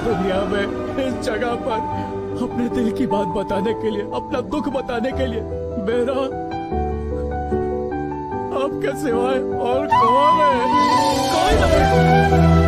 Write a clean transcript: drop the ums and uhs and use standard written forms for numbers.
दुनिया में, इस जगह पर अपने दिल की बात बताने के लिए, अपना दुख बताने के लिए मेरा आपके सिवाय और कौन है? कोई नहीं।